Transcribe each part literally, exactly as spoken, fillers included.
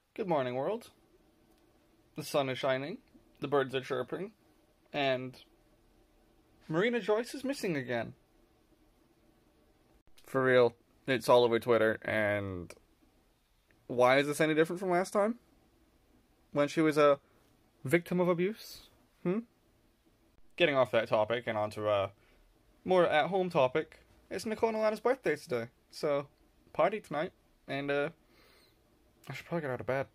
Good morning, world. The sun is shining, the birds are chirping, and Marina Joyce is missing again. For real, it's all over Twitter, and why is this any different from last time? When she was a victim of abuse? Hmm? Getting off that topic and onto a more at-home topic, it's Nicole and Alana's birthday today, so party tonight, and uh, I should probably get out of bed.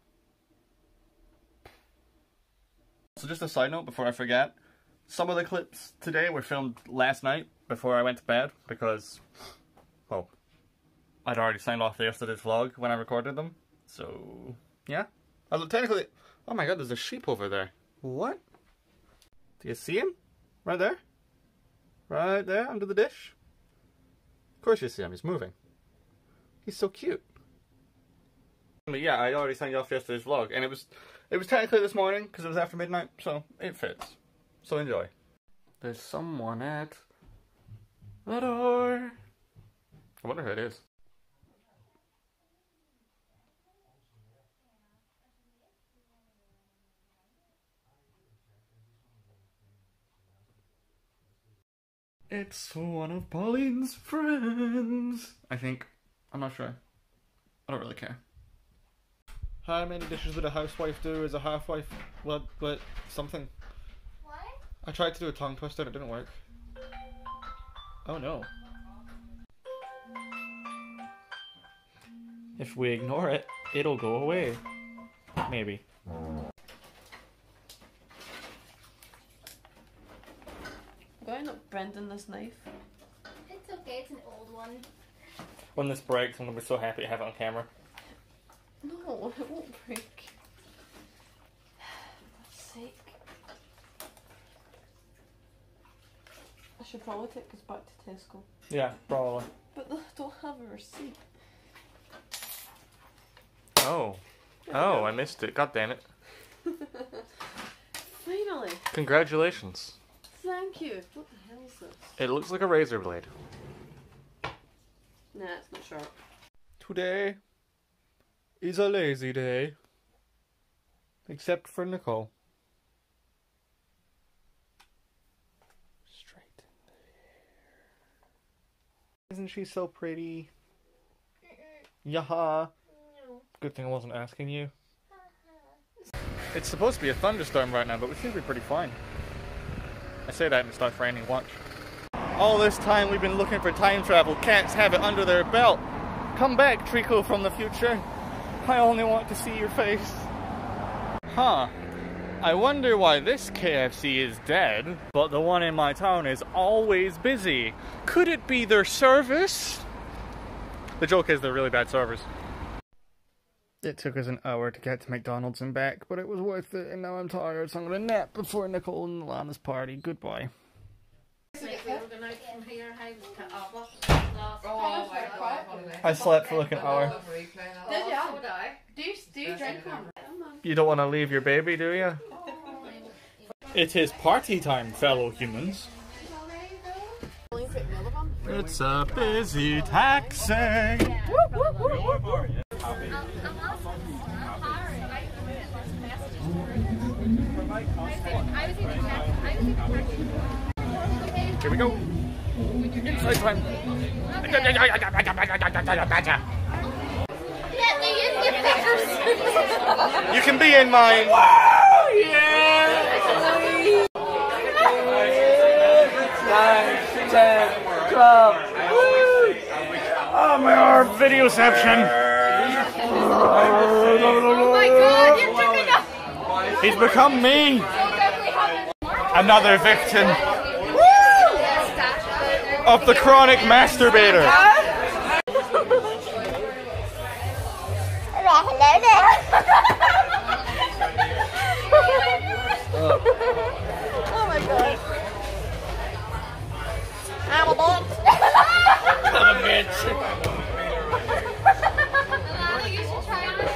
So just a side note before I forget, some of the clips today were filmed last night before I went to bed because, well, I'd already signed off yesterday's vlog when I recorded them, so yeah. Although technically, oh my god, there's a sheep over there. What? Do you see him? Right there? Right there, under the dish? Of course you see him, he's moving. He's so cute. But yeah, I already signed off yesterday's vlog, and it was it was technically this morning, because it was after midnight, so it fits. So enjoy. There's someone at the door. I wonder who it is. It's one of Pauline's friends. I think. I'm not sure. I don't really care. How many dishes would a housewife do as a half-wife? What, what, something. What? I tried to do a tongue twister and it didn't work. Oh no. If we ignore it, it'll go away. Maybe. I'm going up Brendan this knife. It's okay, it's an old one. When this breaks, I'm gonna be so happy to have it on camera. No, it won't break. For God's sake. I should probably take this back to Tesco. Yeah, probably. But I don't have a receipt. Oh. Oh, I missed it. God damn it. Finally. Congratulations. Thank you. What the hell is this? It looks like a razor blade. Nah, it's not sharp. Today is a lazy day. Except for Nicole. Straight in the hair. Isn't she so pretty? Yaha. Good thing I wasn't asking you. It's supposed to be a thunderstorm right now, but we seem to be pretty fine. I say that and it starts raining. Watch. All this time we've been looking for time travel. Cats have it under their belt. Come back, Trico from the future. I only want to see your face. Huh. I wonder why this K F C is dead, but the one in my town is always busy. Could it be their service? The joke is they're really bad servers. It took us an hour to get to McDonald's and back, but it was worth it, and now I'm tired, so I'm gonna nap before Nicole and Alana's party. Goodbye. I slept for like an hour. Did ya? Do you, do you drink one? You don't want to leave your baby, do you? It is party time, fellow humans. It's a busy taxi. Here we go. Inside time. You can be in mine. Wow, yeah. nine, ten, twelve. Oh my arm, videoception. Oh my god, you took it up. He's become me. Another victim of the chronic masturbator. Hello there. Oh my god. I'm a bitch. I'm a bitch. Alana, you should try on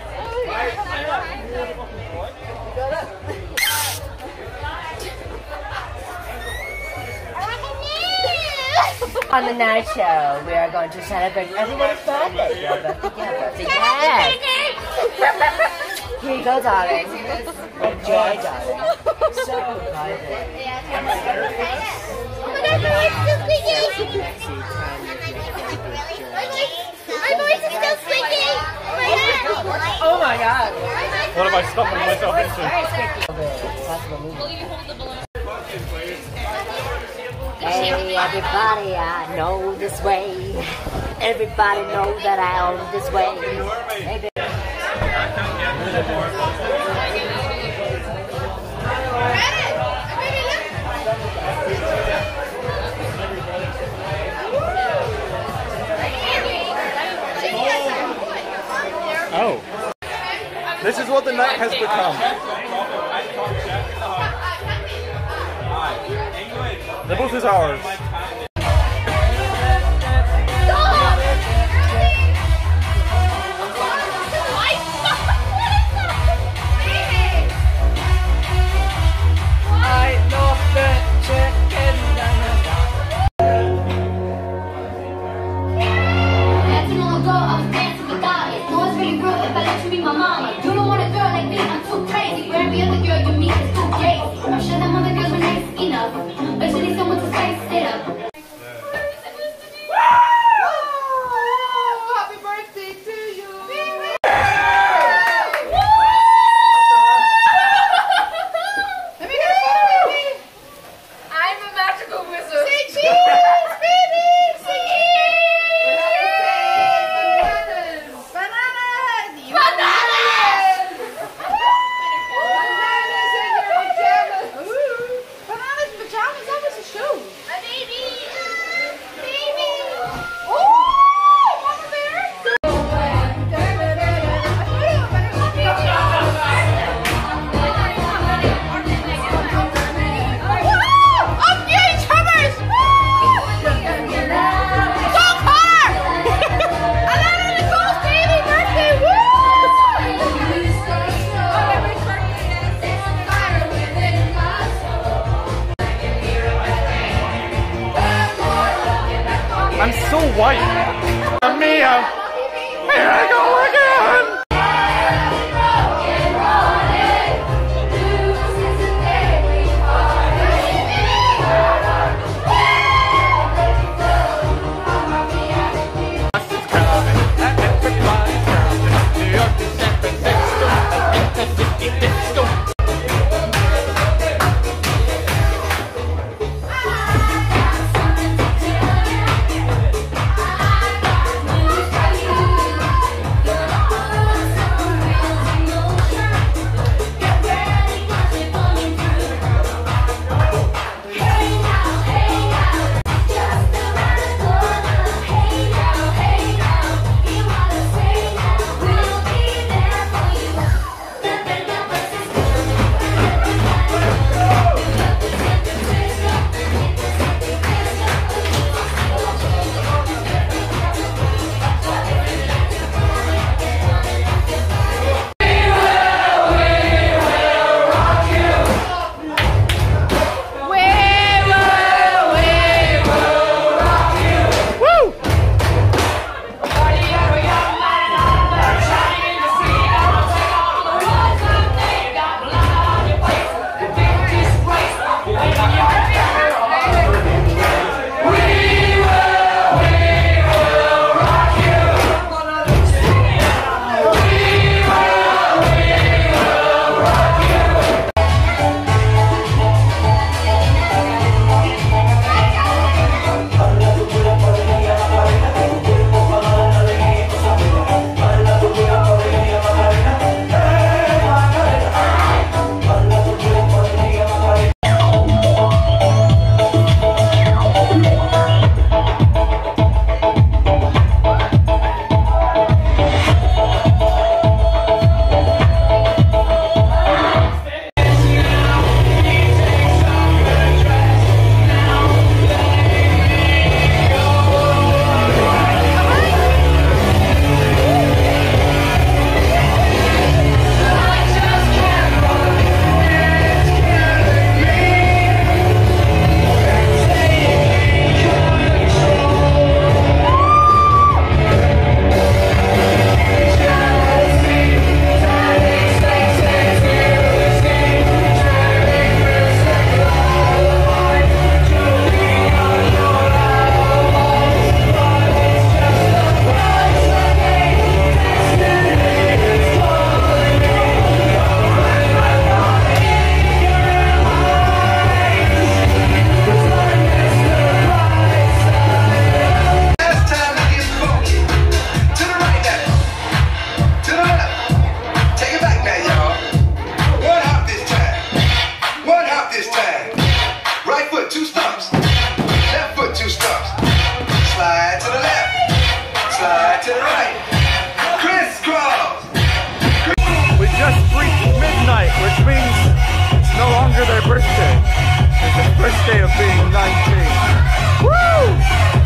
On the night show, we are going to celebrate everyone's birthday. Your birthday, your birthday, yes. Here you go, darling. Enjoy, darling. So private. Oh my God, my voice is still squeaking! My voice is still squeaking! Oh my God! Oh my God. What am I stumbling myself into? Hey, everybody, I know this way. Everybody knows that I own this way. Hey, baby. Oh. This is what the night has become. The booth is ours. I'm so white. Mia, here I go again. Bye. day of being nineteen. Woo!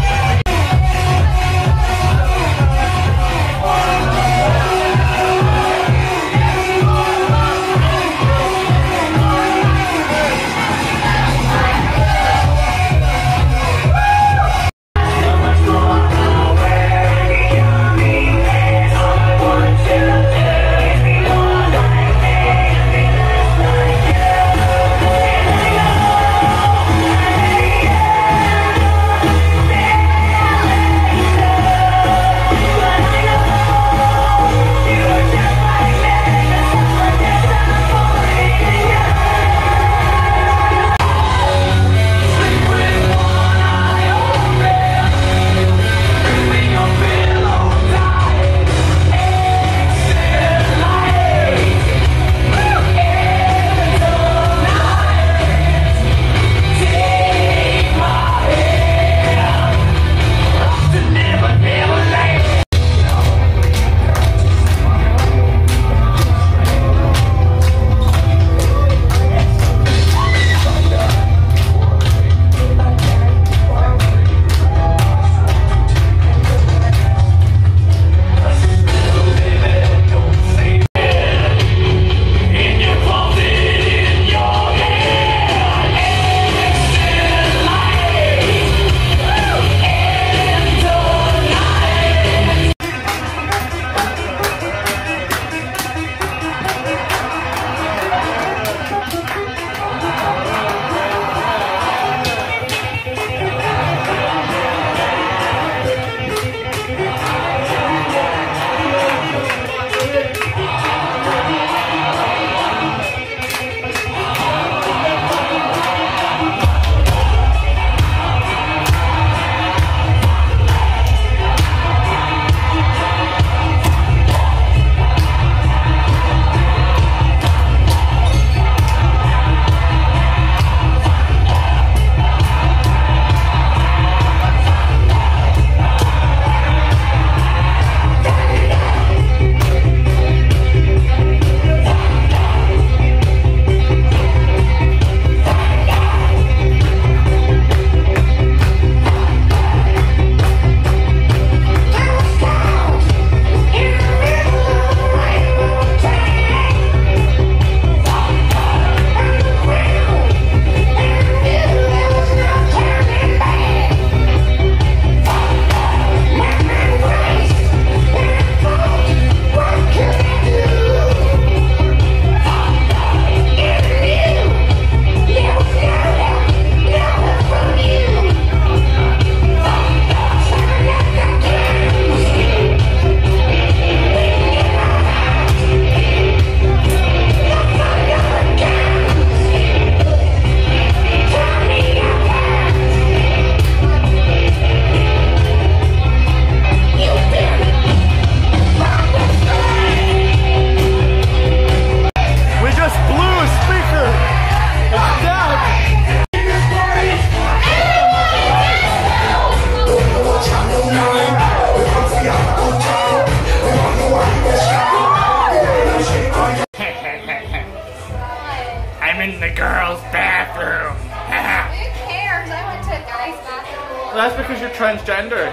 That's because you're transgender.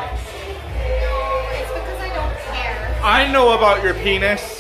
No, it's because I don't care. I know about your penis.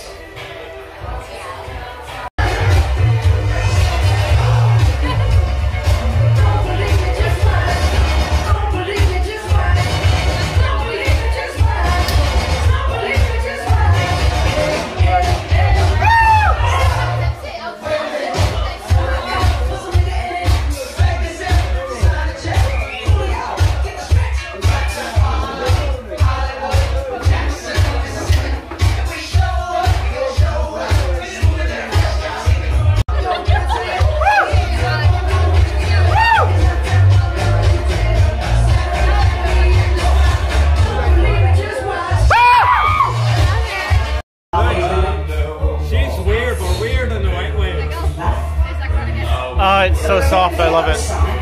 Oh, it's so soft, I love it.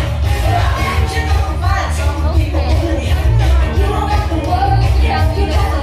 Yeah.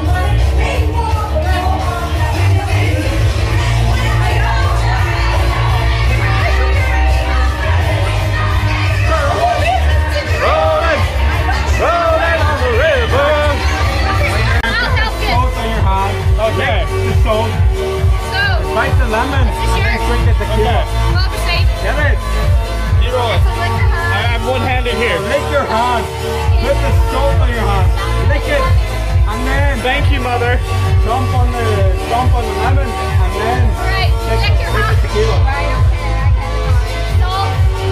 dump on the lemon and then Right, lick your take hand. the tequila. Right, okay, I get it. Salt.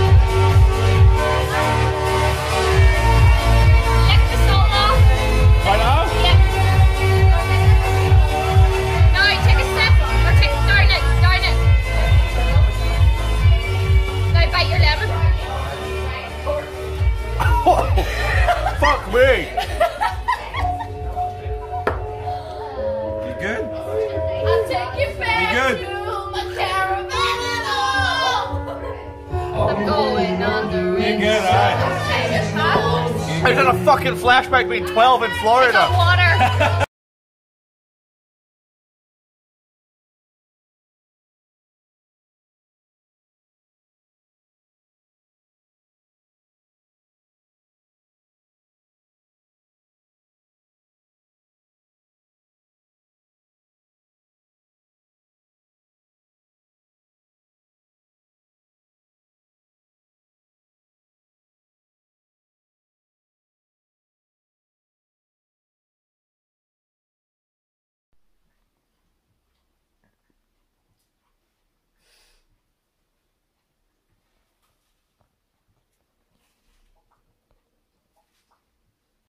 Lick the salt off. Right now? Yep. Now take a sip, or take, darn it, darn it. Now bite your lemon. Fuck me! You good? I'll take you back You good? to my caravan and all. I'm going on the You ridge. good, alright? Take it back. I had a fucking flashback being twelve in I got Florida. water.